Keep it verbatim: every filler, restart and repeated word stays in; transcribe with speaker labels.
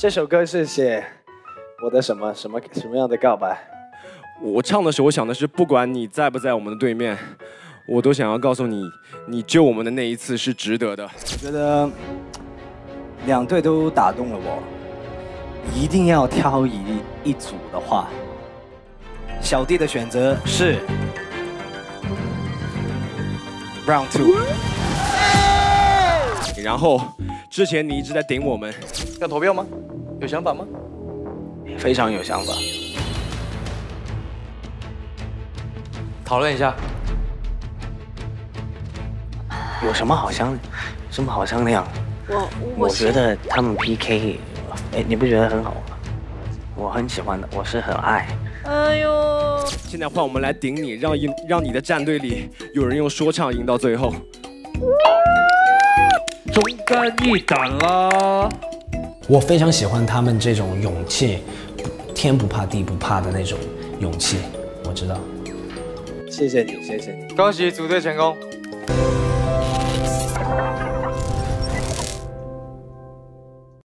Speaker 1: 这首歌是写我的什么什么什么样的告白？
Speaker 2: 我唱的时候，我想的是，不管你在不在我们的对面，我都想要告诉你，你救我们的那一次是值得的。
Speaker 1: 我觉得两队都打动了我，一定要挑一一组的话，小弟的选择是 round two。
Speaker 2: 然后，之前你一直在顶我们，
Speaker 3: 要投票吗？有想法吗？
Speaker 1: 非常有想法。
Speaker 3: 讨论一下。
Speaker 4: 有什么好商，什么好商量？
Speaker 5: 我
Speaker 4: 我觉得他们 P K， 哎，你不觉得很好吗？我很喜欢的，我是很爱。
Speaker 5: 哎呦！
Speaker 2: 现在换我们来顶你，让一让你的战队里有人用说唱赢到最后。
Speaker 6: 忠肝义胆啦！
Speaker 7: 我非常喜欢他们这种勇气，天不怕地不怕的那种勇气，我知道。
Speaker 1: 谢谢你，谢谢你，
Speaker 3: 恭喜组队成功。